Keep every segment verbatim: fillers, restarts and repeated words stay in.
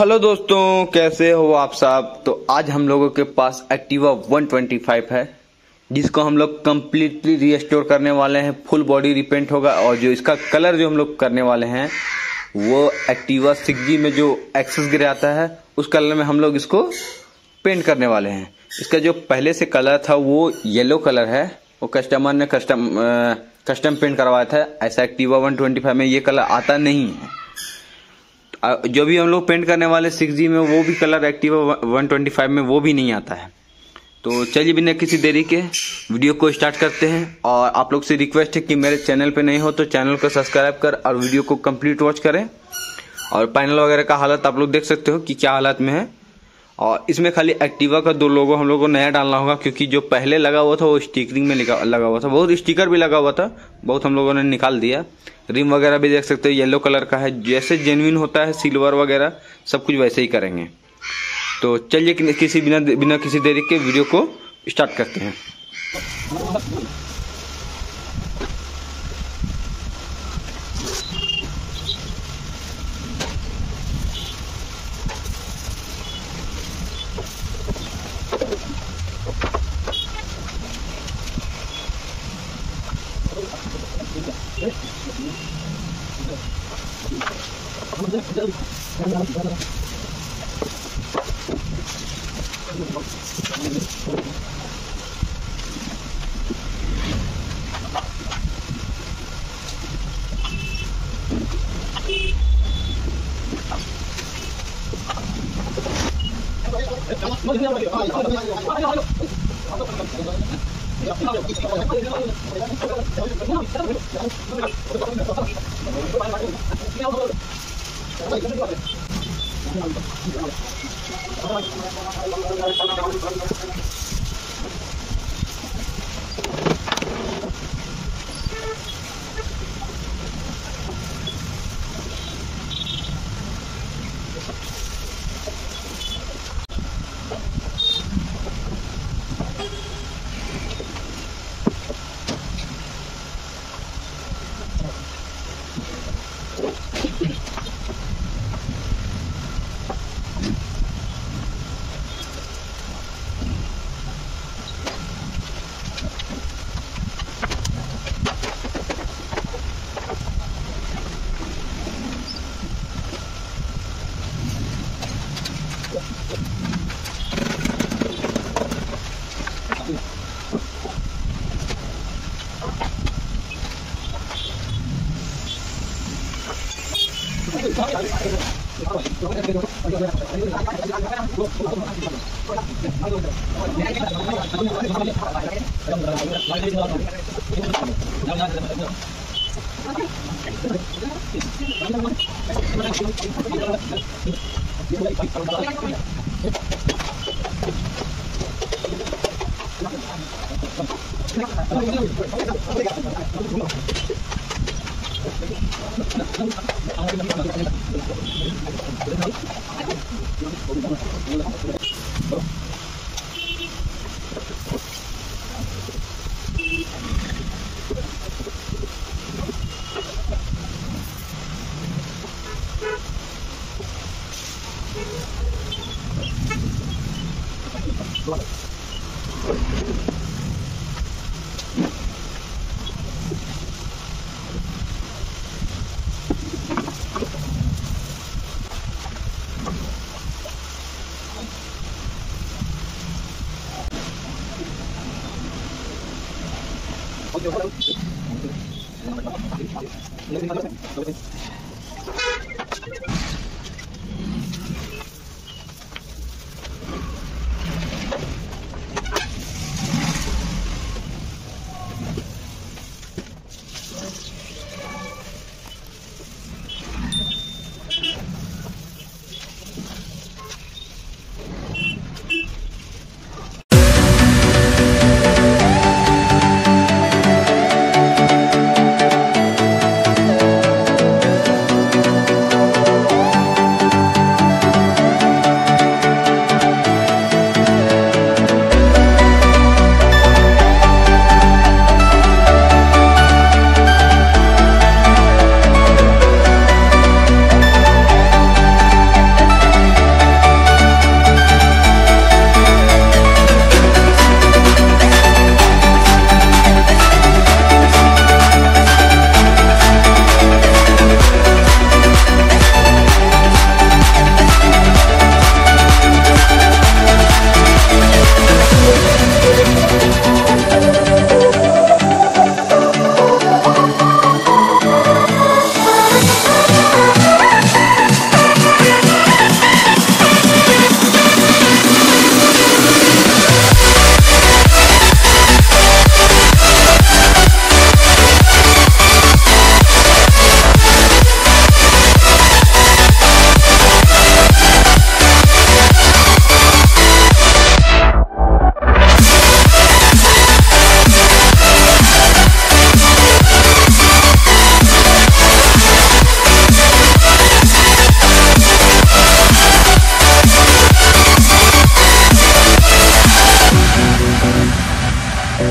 Hello दोस्तों, कैसे हो आप सब। तो आज हम लोगों के पास एक्टिवा वन ट्वेंटी फाइव है, जिसको हम लोग कम्प्लीटली रीस्टोर करने वाले हैं। फुल बॉडी रिपेंट होगा और जो इसका कलर जो हम लोग करने वाले हैं वो एक्टिवा सिक्स जी में जो एक्सेस ग्रे आता है उस कलर में हम लोग इसको पेंट करने वाले हैं। इसका जो पहले से कलर था वो येलो कलर है, वो कस्टमर ने कस्टम कस्टम पेंट करवाया था। ऐसा एक्टिवा वन ट्वेंटी फाइव में ये कलर आता नहीं है। जो भी हम लोग पेंट करने वाले सिक्स जी में वो भी colour Activa one twenty five में वो भी नहीं आता है। तो चलिए बिना किसी देरी के वीडियो को स्टार्ट करते हैं। और आप लोग से रिक्वेस्ट है कि मेरे चैनल पे नहीं हो तो चैनल को सब्सक्राइब कर और वीडियो को कंप्लीट वॉच करें। और पैनल वगैरह का हालत आप लोग देख सकते हो कि क्या हालत में है। और इसमें खाली एक्टिवा का दो लोगो हम लोग को नया डालना होगा, क्योंकि जो पहले लगा हुआ था वो स्टिकरिंग में लगा हुआ था। बहुत स्टिकर भी लगा हुआ था, बहुत हम लोगों ने निकाल दिया। रिम वगैरह भी देख सकते हो येलो कलर का है, जैसे जेन्युइन होता है सिल्वर वगैरह सब कुछ वैसे ही करेंगे। तो चलिए किसी बिना बिना किसी देरी के वीडियो को स्टार्ट करते हैं।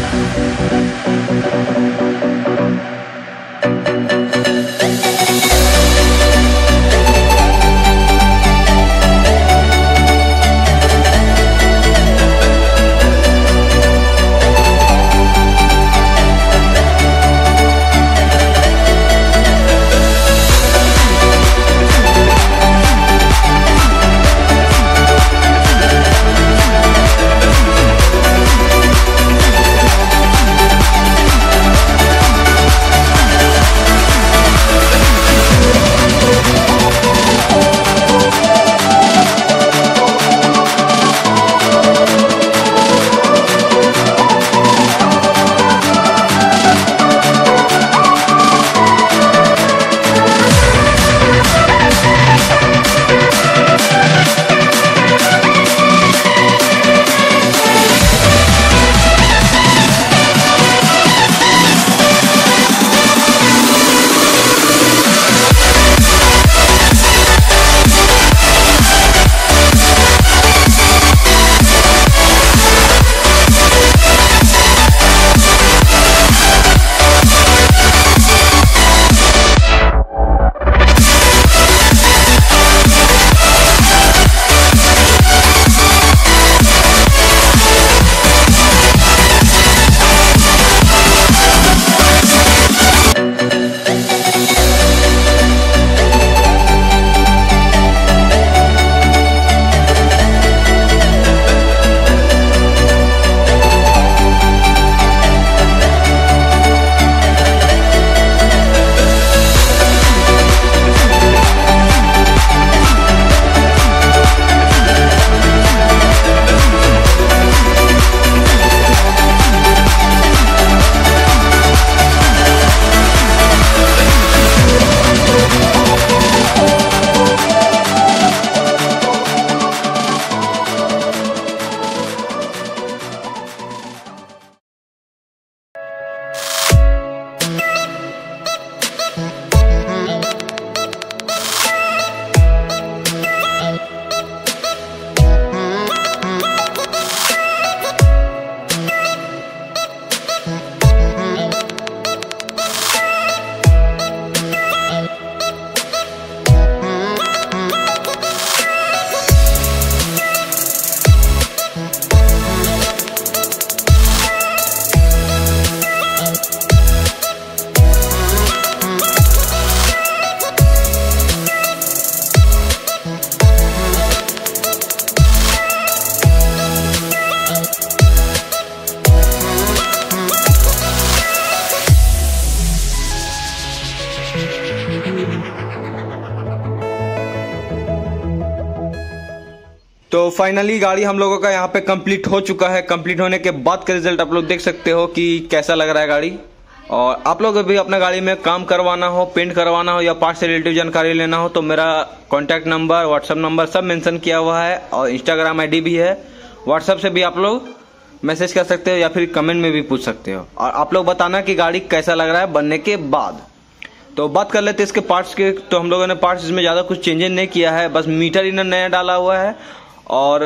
तो फाइनली गाड़ी हम लोगों का यहाँ पे कंप्लीट हो चुका है। कंप्लीट होने के बाद का रिजल्ट आप लोग देख सकते हो कि कैसा लग रहा है गाड़ी। और आप लोग भी अपना गाड़ी में काम करवाना हो, पेंट करवाना हो या पार्ट से रिलेटिव जानकारी लेना हो तो मेरा कॉन्टैक्ट नंबर, व्हाट्सअप नंबर सब मेंशन किया हुआ है और इंस्टाग्राम आईडी भी है। व्हाट्सअप से भी आप लोग मैसेज कर सकते हो या फिर कमेंट में भी पूछ सकते हो। और आप लोग बताना कि गाड़ी कैसा लग रहा है बनने के बाद। तो बात कर लेते हैं इसके पार्ट्स के। तो हम लोगों ने पार्ट्स इसमें ज़्यादा कुछ चेंजेस नहीं किया है, बस मीटर इनर नया डाला हुआ है और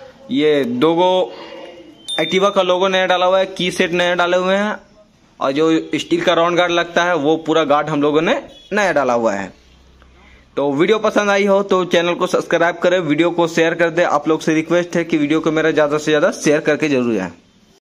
ये दो गो एक्टिवा का लोगो नया डाला हुआ है, की सेट नया डाले हुए हैं और जो स्टील का राउंड गार्ड लगता है वो पूरा गार्ड हम लोगों ने नया डाला हुआ है। तो वीडियो पसंद आई हो तो चैनल को सब्सक्राइब करें, वीडियो को शेयर कर दे। आप लोग से रिक्वेस्ट है कि वीडियो को मेरा ज़्यादा से ज़्यादा शेयर करके जरूर है।